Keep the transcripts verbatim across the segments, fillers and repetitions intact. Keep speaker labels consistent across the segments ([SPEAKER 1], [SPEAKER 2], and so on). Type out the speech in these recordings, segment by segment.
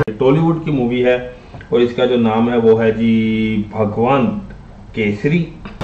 [SPEAKER 1] टॉलीवुड की मूवी है और इसका जो नाम है वो है जी भगवंत केसरी।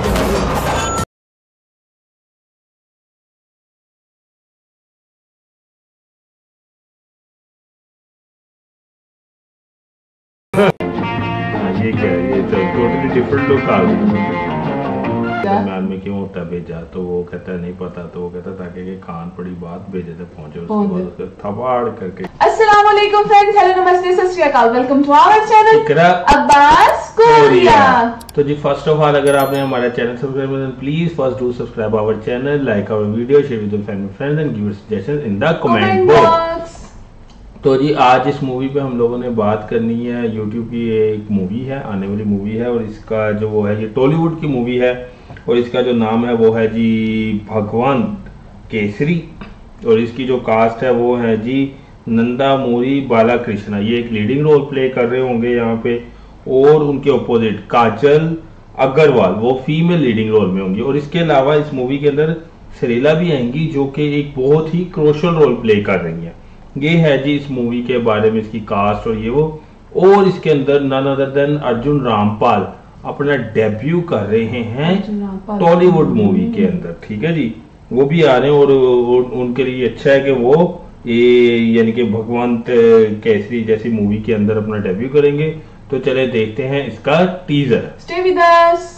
[SPEAKER 1] ये क्या है, ये तो टोटली डिफरेंट लोग आ गए। दरम्यान में क्यों होता भेजा, तो वो कहता है नहीं पता, तो वो कहता ताकि कि खान पड़ी बात भेजे थे पहुंचे, उसके बाद उसको थपाड़ करके।
[SPEAKER 2] अस्सलाम वालेकुम फ्रेंड्स, हेलो नमस्ते सत श्री अकाल, welcome to our channel
[SPEAKER 1] Iqra
[SPEAKER 2] Abbas Korea.
[SPEAKER 1] तो जी फर्स्ट ऑफ ऑल अगर आपने हमारा चैनल सब्सक्राइब किया तो please first do subscribe our channel, like our video, share with your family friends and give suggestions in the comment box. तो जी आज इस मूवी पे हम लोगों ने बात करनी है, यूट्यूब की एक मूवी है, आने वाली मूवी है और इसका जो वो है ये टॉलीवुड की मूवी है और इसका जो नाम है वो है जी भगवंत केसरी। और इसकी जो कास्ट है वो है जी नंदामूरी बालाकृष्णा, ये एक लीडिंग रोल प्ले कर रहे होंगे यहाँ पे, और उनके ऑपोजिट काजल अग्रवाल वो फीमेल लीडिंग रोल में होंगी। और इसके अलावा इस मूवी के अंदर सरीला भी आएंगी जो कि एक बहुत ही क्रूशियल रोल प्ले कर रही है। ये है जी इस मूवी के बारे में, इसकी कास्ट और ये वो। और इसके अंदर none other than Arjun Rampal अपना डेब्यू कर रहे हैं टॉलीवुड मूवी के अंदर, ठीक है जी, वो भी आ रहे हैं और, और उनके लिए अच्छा है कि वो ये यानी कि भगवंत केसरी जैसी मूवी के अंदर अपना डेब्यू करेंगे। तो चले देखते हैं इसका टीजर।
[SPEAKER 2] Stay with us.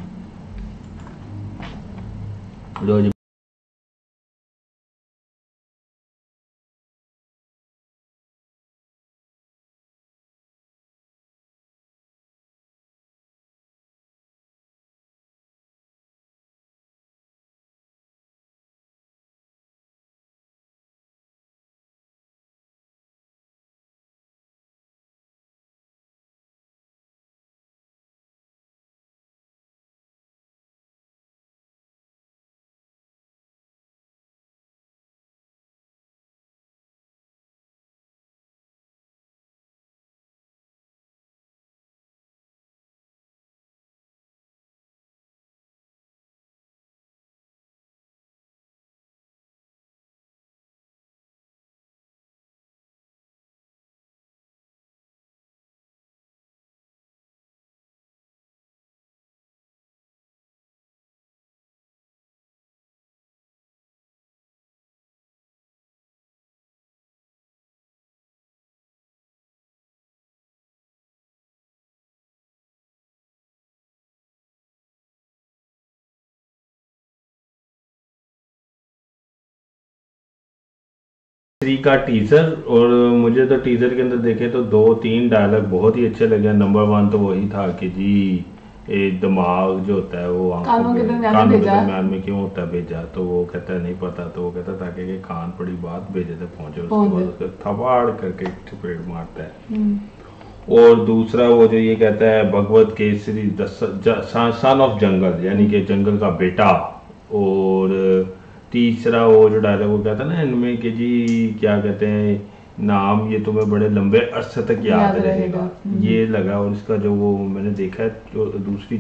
[SPEAKER 1] लो जी थ्री का टीजर, और मुझे तो टीजर के अंदर देखे तो दो तीन डायलॉग बहुत ही अच्छे लगे। नंबर वन तो वही था कि जी ये दिमाग जो होता है वो
[SPEAKER 2] कानों के
[SPEAKER 1] दरम्यान में क्यों होता है भेजा, तो वो कहता है नहीं पता, तो वो कहता ताकि कि खान पड़ी बात भेजे थे पहुंचे, उसके बाद उसको थपाड़ करके चपेट मारता है। और दूसरा वो जो ये कहता है भगवत केसरी सन ऑफ जंगल, यानी कि जंगल का बेटा। और तीसरा वो जो डायलॉग वो कहता है ना इनमें कि जी क्या कहते हैं नाम ये तुम्हें बड़े लंबे अरसे तक याद, याद रहेगा, ये लगा। और इसका जो वो मैंने देखा है जो दूसरी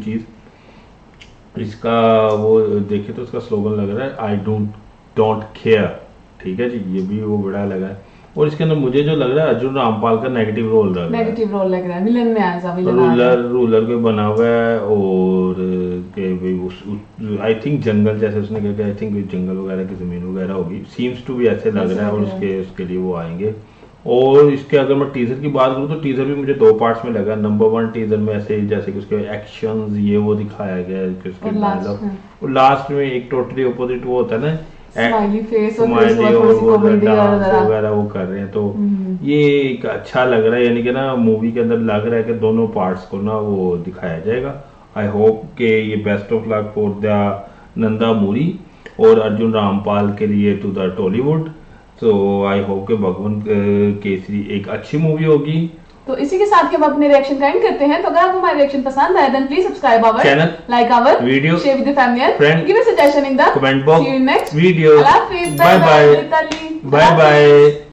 [SPEAKER 1] चीज इसका वो देखे तो उसका स्लोगन लग रहा है आई डोंट डोंट केयर, ठीक है जी, ये भी वो बड़ा लगा है। और इसके अंदर मुझे जो लग रहा है अर्जुन रामपाल का नेगेटिव रोल लग रहा है,
[SPEAKER 2] नेगेटिव रोल लग रहा है, विलन में ऐसा विलन
[SPEAKER 1] रूलर रूलर को बना हुआ है। और आई थिंक जंगल जैसे उसने कहा, आई थिंक जंगल वगैरह की जमीन वगैरह होगी, सीम्स टू भी ऐसे लग रहा है। और उसके उसके लिए वो आएंगे। और इसके अगर मैं टीजर की बात करूँ तो टीजर भी मुझे दो पार्ट्स में लगा। नंबर वन टीजर में ऐसे जैसे कि उसके एक्शंस ये वो दिखाया गया है कि उसके डायलॉग, और लास्ट में एक टोटली अपोजिट वो होता है ना
[SPEAKER 2] स्माइली फेस और
[SPEAKER 1] वगैरह वो कर रहे हैं। तो ये एक अच्छा लग रहा है, यानी कि ना मूवी के अंदर लग रहा है कि दोनों पार्ट्स को ना वो दिखाया जाएगा। आई होप के ये best of luck for the Nandamuri और अर्जुन रामपाल के लिए टू द टॉलीवुड। तो आई होप के भगवंत केसरी एक अच्छी मूवी होगी।
[SPEAKER 2] तो इसी के साथ हम अपने रिएक्शन का एंड करते हैं। तो अगर आपको हमारा रिएक्शन पसंद आया then please subscribe our channel, like our video, share with the family and friend, give a suggestion in the
[SPEAKER 1] comment box.
[SPEAKER 2] See you in next
[SPEAKER 1] video.
[SPEAKER 2] Bye bye bye bye.